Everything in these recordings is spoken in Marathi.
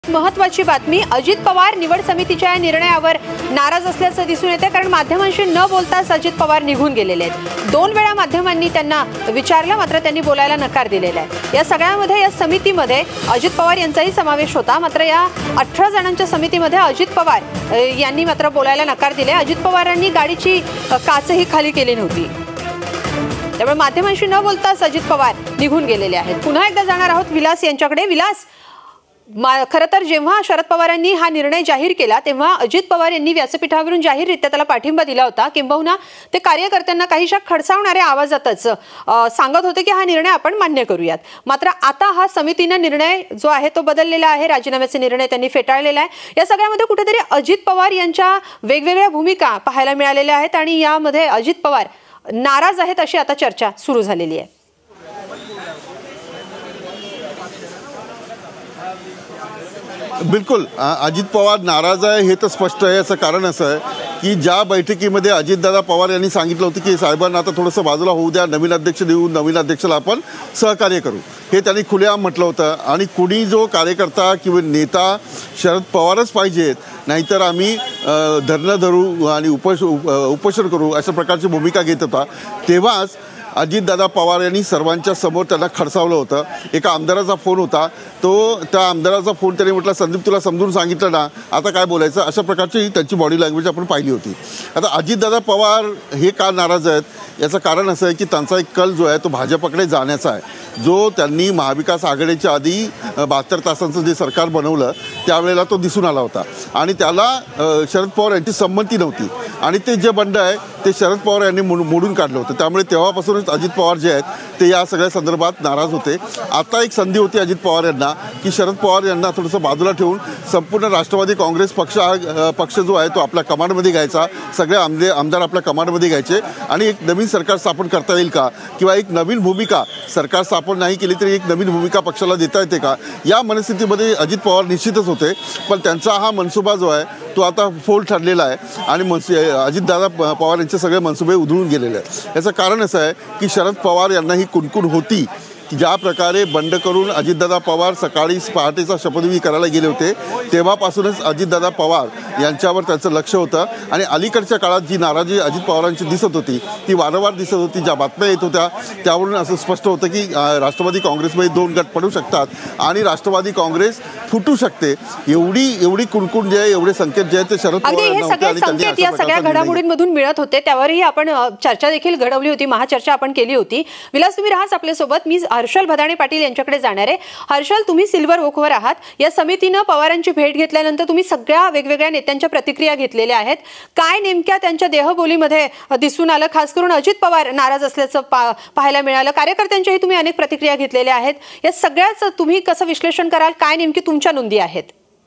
महत्त्वाची बातमी, अजित पवार निवड समितीच्या निर्णयावर नाराज असल्याचं दिसून येते, कारण माध्यमांशी न बोलताच अजित पवार निघून गेलेले आहेत। 2 वेळा माध्यमांनी त्यांना विचारलं, मात्र त्यांनी बोलायला नकार दिलेला आहे। या सगळ्यामध्ये या समितीमध्ये अजित पवार यांचाही समावेश होता, मात्र या 18 जणांच्या समितीमध्ये अजित पवार यांनी मात्र बोलायला नकार दिले। अजित पवारांनी गाडीची काचही खाली केली नव्हती, त्यामुळे माध्यमांशी न बोलताच अजित पवार निघून गेलेले आहेत। पुन्हा एकदा जाणार आहोत विलास यांच्याकडे। विलास, खरं तर जेव्हा शरद पवारांनी हा निर्णय जाहीर केला तेव्हा अजित पवार यांनी व्यासपीठावरून जाहीररित्या त्याला पाठिंबा दिला होता, किंबहुना ते कार्यकर्त्यांना काहीशा खडसावणाऱ्या आवाजातच सांगत होते की हा निर्णय आपण मान्य करूयात। मात्र आता हा समितीने निर्णय जो आहे तो बदललेला आहे, राजीनाम्याचे निर्णय त्यांनी फेटाळलेला आहे। या सगळ्यामध्ये कुठेतरी अजित पवार यांच्या वेगवेगळ्या भूमिका पाहायला मिळालेल्या आहेत आणि यामध्ये अजित पवार नाराज आहेत अशी आता चर्चा सुरू झालेली आहे। बिल्कुल अजित पवार नाराज आहे हे तर स्पष्ट आहे। याचं कारण असं आहे की ज्या बैठकीमध्ये अजितदादा पवार यांनी सांगितलं होतं की साहेबांना आता थोडंसं बाजूला होऊ द्या, नवीन अध्यक्ष देऊन नवीन अध्यक्षाला आपण सहकार्य करू, हे त्यांनी खुलेआम म्हटलं होतं। आणि कुणी जो कार्यकर्ता किंवा नेता शरद पवारच पाहिजेत, नाहीतर आम्ही धरणं धरू आणि उपोषण करू अशा प्रकारची भूमिका घेत होता, तेव्हाच अजितदादा पवार यांनी सर्वांच्या समोर त्यांना खडसावलं होतं। एका आमदाराचा फोन होता, त्या आमदाराचा फोन त्यांनी म्हटलं, संदीप तुला समजून सांगितलं ना, आता काय बोलायचं, अशा प्रकारची त्यांची बॉडी लँग्वेज आपण पाहिली होती। आता अजितदादा पवार हे का नाराज आहेत याचं कारण असं आहे की त्यांचा एक कल जो आहे तो भाजपकडे जाण्याचा आहे, जो त्यांनी महाविकास आघाडीच्या आधी 72 तासांचं जे सरकार बनवलं त्यावेळेला तो दिसून आला होता आणि त्याला शरद पवार यांची संमती नव्हती आणि ते जे बंड आहे ते शरद पवार यांनी मोडून काढलं होतं। त्यामुळे तेव्हापासूनच अजित पवार जे आहेत ते या सगळ्या संदर्भात नाराज होते। आता एक संधी होती अजित पवार यांना की शरद पवार यांना थोडंसं बाजूला ठेवून संपूर्ण राष्ट्रवादी काँग्रेस पक्ष जो आहे तो आपल्या कमांडमध्ये घ्यायचा, सगळे आमदार आपल्या कमांडमध्ये घ्यायचे आणि एक नवीन सरकार स्थापन करता येईल का, किंवा एक नवीन भूमिका सरकार स्थापन नाही केली तरी एक नवीन भूमिका पक्षाला देता येते का, या मनस्थितीमध्ये अजित पवार निश्चितच होते। पण त्यांचा हा मनसुबा जो आहे तो आता फोल ठरलेला आहे आणि अजितदादा पवार यांचे सगळे मनसुबे उधळून गेलेले आहेत। याचं कारण असं आहे की शरद पवार यांना ही कुणकुण होती की ज्या प्रकारे बंड करून अजितदादा पवार सकाळी पहाटेचा शपथविधी करायला गेले होते, तेव्हापासूनच अजितदादा पवार यांच्यावर त्यांचं लक्ष होतं आणि अलीकडच्या काळात जी नाराजी अजित पवारांची दिसत होती ती वारंवार दिसत होती। ज्या बातम्या येत होत्या त्यावरून असं स्पष्ट होतं की राष्ट्रवादी काँग्रेसमध्ये 2 गट पडू शकतात आणि राष्ट्रवादी काँग्रेस फुटू शकते। एवढी कुणकुण जे आहे, एवढे संकेत जे आहेत ते शरद पवार या सगळ्या घडामोडींमधून मिळत होते, त्यावरही आपण चर्चा देखील घडवली होती, महाचर्चा आपण केली होती। विलास, तुम्ही राहाच आपल्यासोबत। मी हर्षल भदाणे पाटील यांच्याकडे जाणार आहे। हर्षल, तुम्ही सिल्वर ओकवर आहात। या समितीनं पवारांची भेट घेतल्यानंतर तुम्ही सगळ्या वेगवेगळ्या नेत्यांच्या प्रतिक्रिया घेतलेल्या आहेत, काय नेमक्या त्यांच्या देहबोलीमध्ये दिसून आलं? खास करून अजित पवार नाराज असल्याचं पाहायला मिळालं, कार्यकर्त्यांच्याही तुम्ही अनेक प्रतिक्रिया घेतलेल्या आहेत। या सगळ्याच तुम्ही कसं विश्लेषण कराल, काय नेमकी तुमच्या नोंदी आहेत?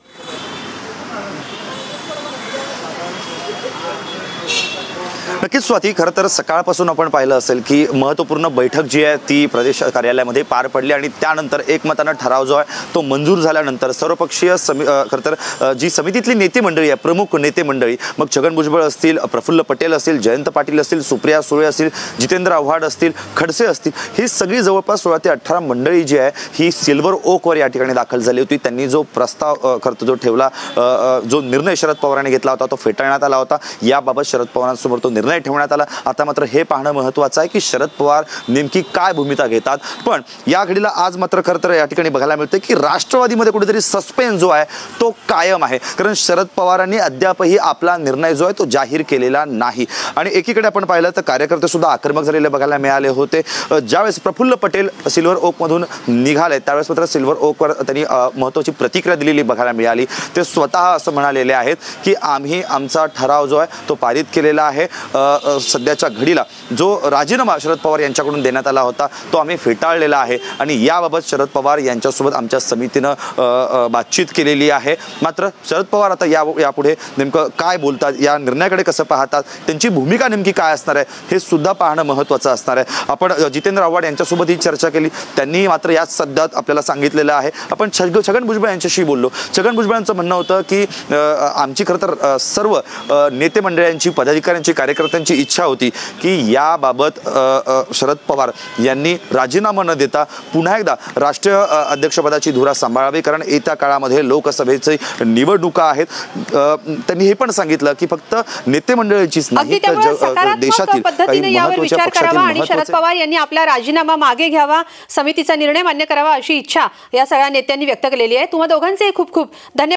नक्कीच स्वाती, खरं तर सकाळपासून आपण पाहिलं असेल की महत्त्वपूर्ण बैठक जी आहे ती प्रदेश कार्यालयामध्ये पार पडली आणि त्यानंतर एकमतानं ठराव जो आहे तो मंजूर झाल्यानंतर सर्वपक्षीय खरं तर जी समितीतली नेते मंडळी आहे, प्रमुख नेते मंडळी, मग छगन भुजबळ असतील, प्रफुल्ल पटेल असतील, जयंत पाटील असतील, सुप्रिया सुळे असतील, जितेंद्र आव्हाड असतील, खडसे असतील, ही सगळी जवळपास 16 ते 18 मंडळी जी आहे ही सिल्वर ओकवर या ठिकाणी दाखल झाली होती। त्यांनी जो प्रस्ताव खरं जो ठेवला, जो निर्णय शरद पवारांनी घेतला होता तो फेटाळण्यात आला होता। याबाबत शरद पवारांसमोर तो निर्णय ठेवण्यात आला। आता मात्र हे पाहणं महत्त्वाचं आहे की शरद पवार नेमकी काय भूमिका घेतात। पण या घडीला आज मात्र खरं तर या ठिकाणी बघायला मिळते की राष्ट्रवादीमध्ये कुठेतरी सस्पेन्स जो आहे तो कायम आहे, कारण शरद पवारांनी अद्यापही आपला निर्णय जो आहे तो जाहीर केलेला नाही। आणि एकीकडे आपण पाहिलं तर कार्यकर्ते सुद्धा आक्रमक झालेले बघायला मिळाले होते। ज्यावेळेस प्रफुल्ल पटेल सिल्वर ओकमधून निघाले त्यावेळेस मात्र सिल्वर ओकवर त्यांनी महत्त्वाची प्रतिक्रिया दिलेली बघायला मिळाली। ते स्वतः असं म्हणालेले आहेत की आम्ही आमचा ठराव जो आहे तो पारित केलेला आहे। सध्याच्या घडीला जो राजीनामा शरद पवार यांच्याकडून देण्यात आला होता तो आम्ही फेटाळलेला आहे आणि याबाबत शरद पवार यांच्यासोबत आमच्या समितीनं बातचीत केलेली आहे। मात्र शरद पवार आता यापुढे नेमकं काय बोलतात, या निर्णयाकडे कसं पाहतात, त्यांची भूमिका नेमकी काय असणार आहे हे सुद्धा पाहणं महत्त्वाचं असणार आहे। आपण जितेंद्र आव्हाड यांच्यासोबत ही चर्चा केली, त्यांनी मात्र याच सध्यात आपल्याला सांगितलेलं आहे। आपण छगन भुजबळ यांच्याशी बोललो, छगन भुजबळांचं म्हणणं होतं की आमची खरं तर सर्व नेते मंडळांची, पदाधिकाऱ्यांची, कार्यकर्त्यांची कार्यकर्त्यांची इच्छा होती की याबाबत शरद पवार यांनी राजीनामा न देता पुन्हा एकदा राष्ट्रीय अध्यक्षपदाची धुरा सांभाळावी, कारण येत्या काळामध्ये लोकसभेची निवडणुका आहेत. त्यांनी हे पण सांगितलं की फक्त नेते मंडळीचीच नाही तर देशातील पद्धतीने यावर विचार करावा आणि शरद पवार यांनी आपला राजीनामा मागे घ्यावा, समितीचा निर्णय मान्य करावा अशी इच्छा या सगळ्या नेत्यांनी व्यक्त केलेली आहे. तुम्हा दोघांचे खूप खूप धन्यवाद.